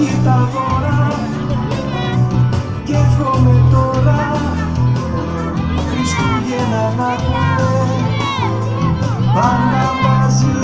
κοίτα τώρα και εύχομαι τώρα Χριστούγεννα να έχουμε πάντα μαζί.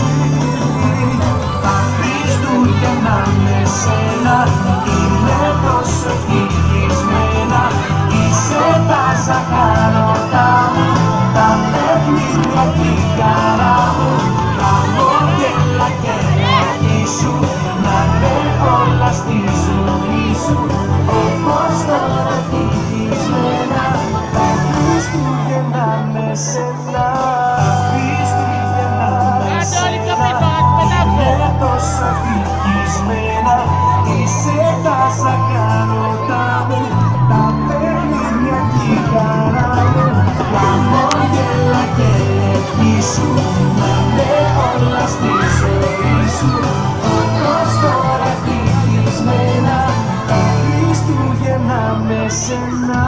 Τα Χριστούγεννα με σένα είναι τόσο ευτυχισμένα. Είσαι τα ζαχαρωτά μου, τα παιχνίδια και η χαρά μου, χαμόγελα και ευχή σου, να είναι όλα στη ζωή σου όπως τώρα ευτυχισμένα. Τα Χριστούγεννα με σένα, Χριστούγεννα με σένα είναι τόσο ευτυχισμένα. Είσαι τα ζαχαρωτά μου, τα παιχνίδια και η χαρά μου, χαμόγελα και ευχή σου, να είναι όλα στη ζωή σου όπως τώρα ευτυχισμένα. Τα Χριστούγεννα με σένα.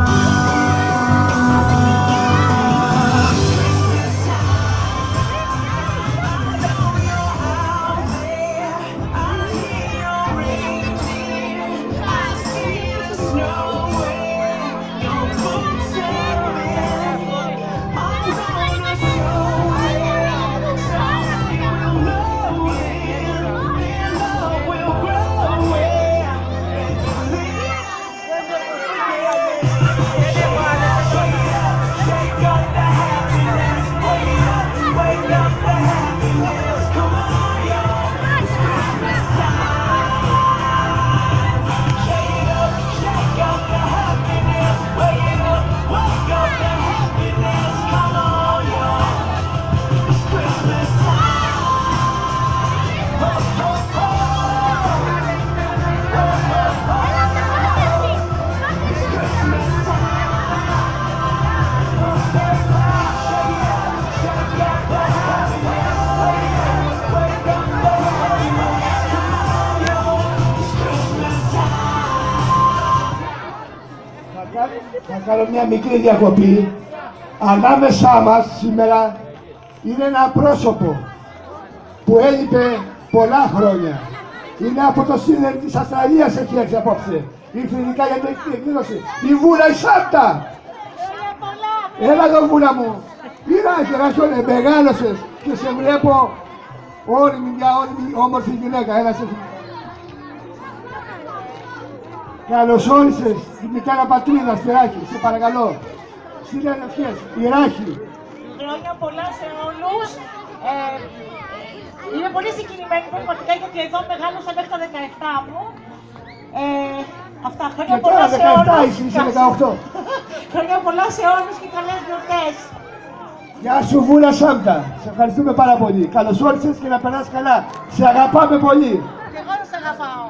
Θα κάνω μια μικρή διακοπή. Ανάμεσά μας σήμερα είναι ένα πρόσωπο που έλειπε πολλά χρόνια. Είναι από το σύνδεσμο της Αυστραλίας, έχει έρθει απόψε. Ήρθε ειδικά για την εκδήλωση. Η Βούλα η Σάπτα! Έλα εδώ Βούλα μου! Πήρα και μεγάλωσες και σε βλέπω όλη μια όμορφη γυναίκα. Έλα σε... Καλώς όρισες τη μητέρα πατρίδα, Σπυράκη, σε παρακαλώ. Στείλε ευχές, Ιράκη. Χρόνια πολλά σε όλους. Είμαι πολύ συγκινημένη πραγματικά γιατί εδώ μεγάλωσα μέχρι τα 17 μου. Αυτά, χρόνια πολλά σε όλους. Είσαι 18. Χρόνια πολλά σε όλους και καλές γιορτές. Γεια σου Βούλα Σάμπτα, σε ευχαριστούμε πάρα πολύ. Καλώς όρισες και να περάσεις καλά. Σε αγαπάμε πολύ. Και εγώ σε αγαπάω.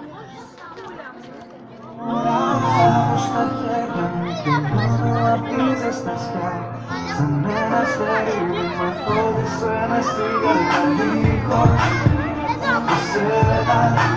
Ουρανός στα χέρια μου και μόνο αφήνεις στα σκιά. Σαν ένα αστέρι με φόβησε μες στη γαλήνη. Εσένα